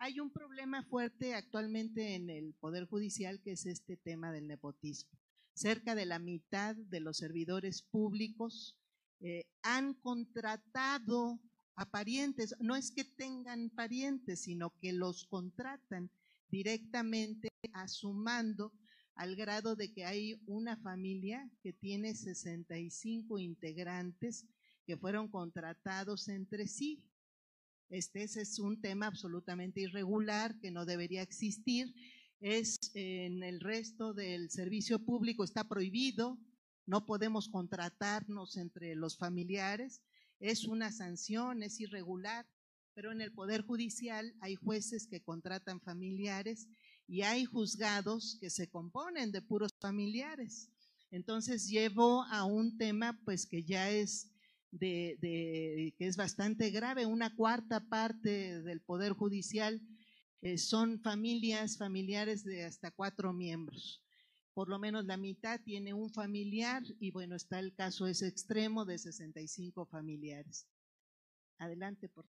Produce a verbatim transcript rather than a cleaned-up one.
Hay un problema fuerte actualmente en el Poder Judicial, que es este tema del nepotismo. Cerca de la mitad de los servidores públicos eh, han contratado a parientes, no es que tengan parientes, sino que los contratan directamente a su mando, al grado de que hay una familia que tiene sesenta y cinco integrantes que fueron contratados entre sí. Este ese es un tema absolutamente irregular que no debería existir. Es en el resto del servicio público está prohibido, no podemos contratarnos entre los familiares, es una sanción, es irregular, pero en el Poder Judicial hay jueces que contratan familiares y hay juzgados que se componen de puros familiares. Entonces llevo a un tema pues que ya es De, de, que es bastante grave. Una cuarta parte del Poder Judicial eh, son familias, familiares de hasta cuatro miembros. Por lo menos la mitad tiene un familiar y bueno, está el caso ese extremo de sesenta y cinco familiares. Adelante, por favor.